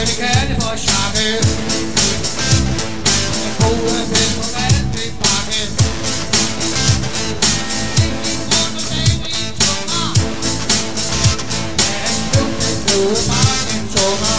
det kalde for sjakke. Den gode ven på vand til pakke. Ikke rundt og dage i tunger. Den lugte blod mange tunger.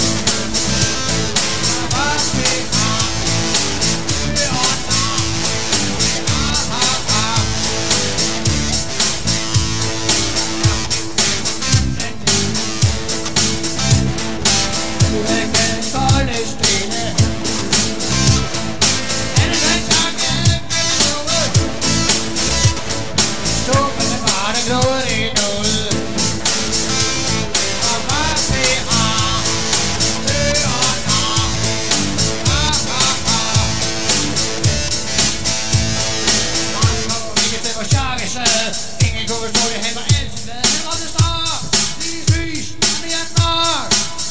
Ingen kunne forstå det, han var altid glad. Han råbte stop, lys, Vietnam.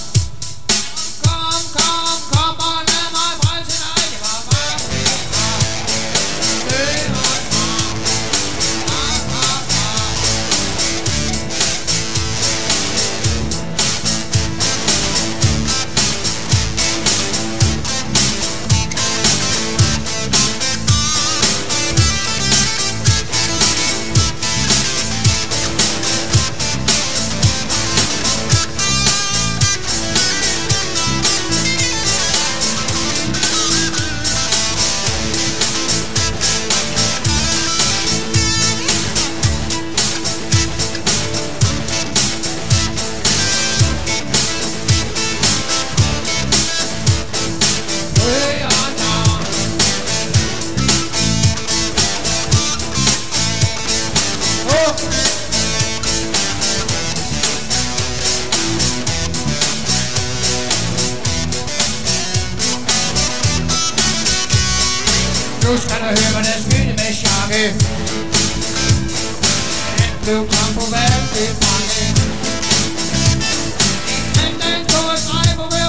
Kom og lad mig frelse dig. Det var bare nu skal du høre, hvad der skete med Sjakke. Den blev klam på vand til mange. En anden tog et drej på vand.